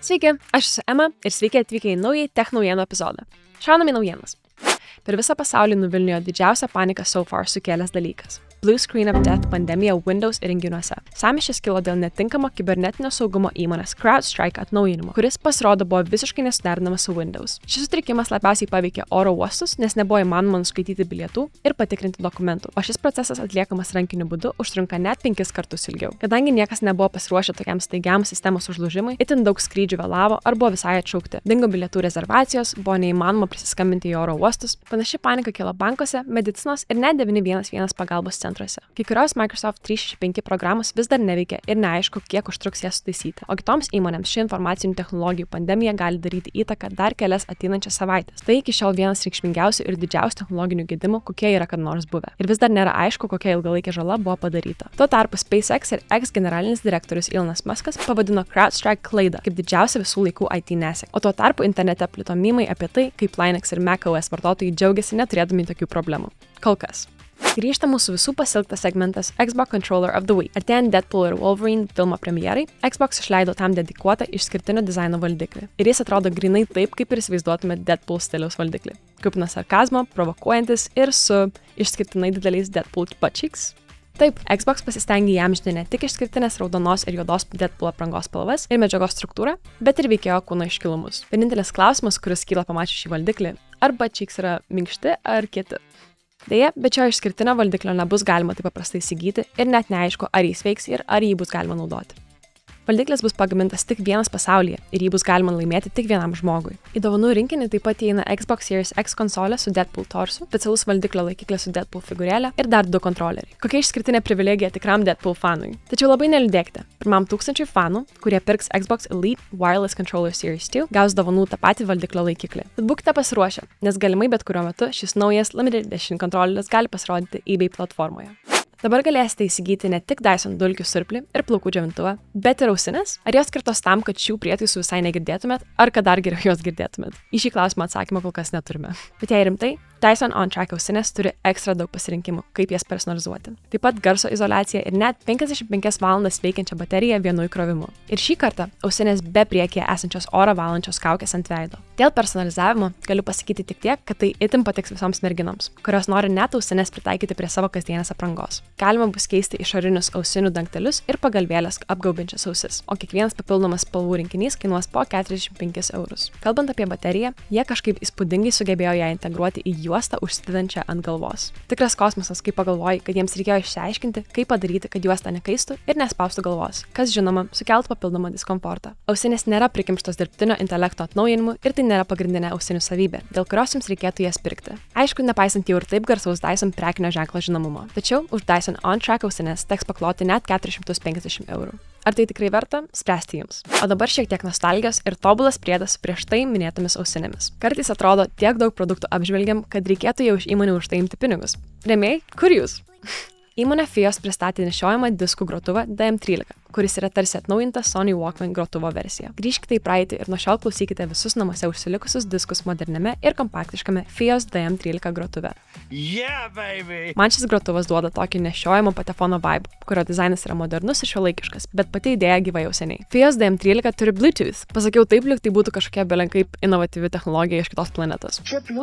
Sveiki, aš esu Ema ir sveiki atvykę į naują tech naujienų epizodą. Šaunam į naujienas. Per visą pasaulį nuvilnijo didžiausią paniką so far sukėlęs dalykas. Blue Screen of Death pandemija Windows įrenginiuose. Sąmyšis kilo dėl netinkamo kibernetinio saugumo įmonės CrowdStrike atnaujinimo, kuris pasirodo buvo visiškai nesuderinamas su Windows. Šis sutrikimas labiausiai paveikė oro uostus, nes nebuvo įmanoma nuskaityti bilietų ir patikrinti dokumentų, o šis procesas atliekamas rankiniu būdu užtrunka net 5 kartus ilgiau. Kadangi niekas nebuvo pasiruošę tokiam staigiam sistemos užlūžimui, itin daug skrydžių vėlavo ar buvo visai atšaukti. Dingo bilietų rezervacijos, buvo neįmanoma prisiskambinti į oro uostus. Panaši panika kilo bankuose, medicinos ir net 911 pagalbos centruose. Kai kurios Microsoft 365 programos vis dar neveikia ir neaišku, kiek užtruks jas sutaisyti. O kitoms įmonėms ši informacinių technologijų pandemija gali daryti įtaką dar kelias ateinančias savaitės. Tai iki šiol vienas reikšmingiausių ir didžiausių technologinių gedimų, kokie yra kada nors buvę. Ir vis dar nėra aišku, kokia ilgalaikė žala buvo padaryta. Tuo tarpu SpaceX ir ex-generalinis direktorius Elonas Muskas pavadino CrowdStrike klaidą kaip didžiausią visų laikų IT nesėkmę. O tuo tarpu internete plito mymai apie tai, kaip Linux ir macOS vartotojai džiaugiasi neturėdami tokių problemų. Kol kas. Grįžta mūsų visų pasilgtas segmentas Xbox Controller of the Week. Artėjant Deadpool ir Wolverine filmo premjerai, Xbox išleido tam dedikuotą išskirtinio dizaino valdiklį. Ir jis atrodo grinai taip, kaip ir įsivaizduotumėte Deadpool stiliaus valdiklį. Kupinas sarkazmo, provokuojantis ir su išskirtinai dideliais Deadpool butt cheeks. Taip, Xbox pasistengė įamžinti ne tik išskirtinės raudonos ir juodos Deadpool aprangos spalvas ir medžiagos struktūrą, bet ir veikėjo kūno iškilumus. Vienintelis klausimas, kuris kyla pamačius šį valdiklį, ar butt cheeks yra minkšti ar kieti. Deja, bet šio išskirtinio valdiklio nebus galima taip paprastai įsigyti ir net neaišku, ar jis veiks ir ar jį bus galima naudoti. Valdiklis bus pagamintas tik vienas pasaulyje ir jį bus galima laimėti tik vienam žmogui. Į dovanų rinkinį taip pat įeina Xbox Series X konsolė su Deadpool torsu, specialus valdiklio laikiklis su Deadpool figūrėlė ir dar 2 kontroleriai. Kokia išskirtinė privilegija tikram Deadpool fanui. Tačiau labai neliūdėkite. Pirmam 1000 fanų, kurie pirks Xbox Elite Wireless Controller Series 2, gaus dovanų tą patį valdiklio laikiklį. Tad būkite pasiruošę, nes galimai bet kuriuo metu šis naujas Limited Edition kontroleris gali pasirodyti eBay platformoje. Dabar galėsite įsigyti ne tik Dyson dulkių siurblį ir plaukų džiovintuvą, bet ir ausinės. Ar jos skirtos tam, kad šių prietaisų visai negirdėtumėt, ar kad dar geriau juos girdėtumėt? Į šį klausimą atsakymą kol kas neturime. Bet jei rimtai, Dyson OnTrack ausinės turi ekstra daug pasirinkimų, kaip jas personalizuoti. Taip pat garso izoliacija ir net 55 valandas veikiančią bateriją vienu įkrovimu. Ir šį kartą ausinės be priekyje esančios orą valančios kaukės ant veido. Dėl personalizavimo galiu pasakyti tik tiek, kad tai itin patiks visoms merginoms, kurios nori net ausinės pritaikyti prie savo kasdienės aprangos. Galima bus keisti išorinius ausinių dangtelius ir pagalvėlės apgaubiančias ausis, o kiekvienas papildomas spalvų rinkinys kainuos po 45 eurus. Kalbant apie bateriją, jie kažkaip įspūdingai sugebėjo ją integruoti į juostą užsidedančią ant galvos. Tikras kosmosas, kai pagalvoji, kad jiems reikėjo išsiaiškinti, kaip padaryti, kad juosta nekaistų ir nespaustų galvos, kas žinoma, sukeltų papildomą diskomfortą. Ausinės nėra prikimštos dirbtinio intelekto atnaujinimu ir tai nėra pagrindinė ausinių savybė, dėl kurios jums reikėtų jas pirkti. Aišku, nepaisant jau ir taip garsaus Dyson prekinio ženklo žinomumo. Tačiau už Dyson OnTrack ausinės teks pakloti net 450 eurų. Ar tai tikrai verta? Spręsti jums. O dabar šiek tiek nostalgijos ir tobulas priedas su prieš tai minėtomis ausinėmis. Kartais atrodo tiek daug produktų apžvelgiam, kad reikėtų jau iš įmonių už tai imti pinigus. Rėmėjai, kur jūs? Įmonė Fios pristatė nešiojamą diskų grotuvą DM13, kuris yra tarsi atnaujinta Sony Walkman grotuvo versija. Grįžkite į praeitį ir nuo šiol klausykite visus namuose užsilikusius diskus moderniame ir kompaktiškame Fios DM13 grotuve. Yeah, baby! Man šis grotuvas duoda tokį nešiojamo patefono vibe, kurio dizainas yra modernus ir šiuolaikiškas, bet pati idėja gyva jau seniai. Fios DM13 turi Bluetooth. Pasakiau taip, lyg tai būtų kažkokia belenkaip inovatyvi technologija iš kitos planetos.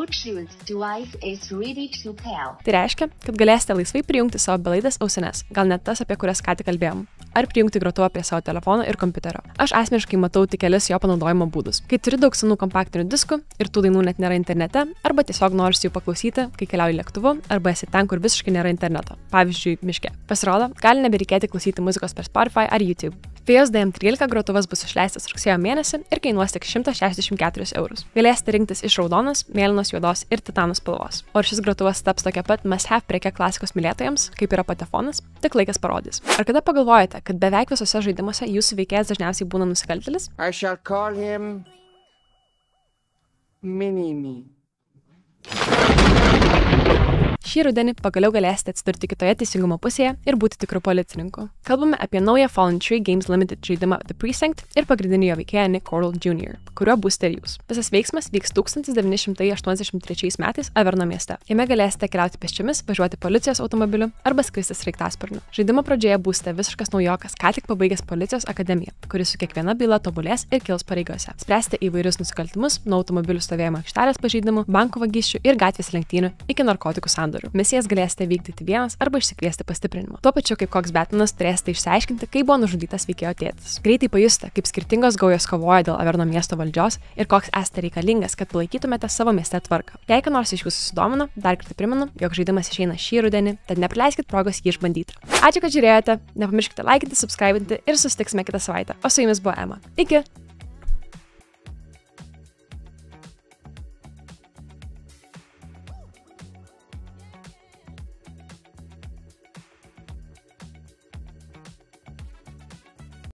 Tai reiškia, kad galėsite laisvai prijungti savo belaidės ausines, gal net tas, apie kurias ką tik kalbėjom, ar prijungti grotuvą prie savo telefono ir kompiuterio. Aš asmeniškai matau tik kelis jo panaudojimo būdus. Kai turi daug senų kompaktinių diskų ir tų dainų net nėra internete, arba tiesiog norisi jų paklausyti, kai keliauji lėktuvu, arba esi ten, kur visiškai nėra interneto, pavyzdžiui, miške. Pasirodo, gali nebereikėti klausyti muzikos per Spotify ar YouTube. Fios DM13 grotuvas bus išleistas rugsėjo mėnesį ir kainuos tik 164 eurus. Galėsite rinktis iš raudonos, mėlynos, juodos ir titano spalvos. O ar šis grotuvas taps tokia pat must-have preke klasikos mylėtojams, kaip yra patefonas, tik laikas parodys. Ar kada pagalvojate, kad beveik visose žaidimuose jūsų veikėjas dažniausiai būna nusikaltėlis? I shall call him Mini-Me. Šį rudenį pagaliau galėsite atsidurti kitoje teisingumo pusėje ir būti tikru policininku. Kalbame apie naują Fallen Tree Games Limited žaidimą The Precinct ir pagrindinį jo veikėją Nick Cornell Jr., kuriuo būsite ir jūs. Visas veiksmas vyks 1983 metais Averno mieste. Jame galėsite keliauti pėsčiomis, važiuoti policijos automobiliu arba skristi sraigtasparniu. Žaidimo pradžioje būsite visiškas naujokas, ką tik pabaigęs policijos akademiją, kuris su kiekviena byla tobulės ir kils pareigose. Spręsite įvairius nusikaltimus, nuo automobilių stovėjimo aikštelės pažeidimų, bankų vagysčių ir gatvės lenktynių iki narkotikų sandorių. Misijas galėsite vykdyti vienas arba išsikviesti pastiprinimo. Tuo pačiu, kaip koks Batinas, turėsite išsiaiškinti, kaip buvo nužudytas veikėjo tėtis. Greitai pajusite, kaip skirtingos gaujos kovoja dėl Averno miesto valdžios ir koks esate reikalingas, kad palaikytumėte savo mieste tvarką. Jei ką nors iš jūsų sudomino, dar kartą primenu, jog žaidimas išeina šį rudenį, tad nepraleiskit progos jį išbandyti. Ačiū, kad žiūrėjote, nepamirškite laikinti, subscribinti ir susitiksime kitą savaitę. O su jumis buvo Ema. Iki!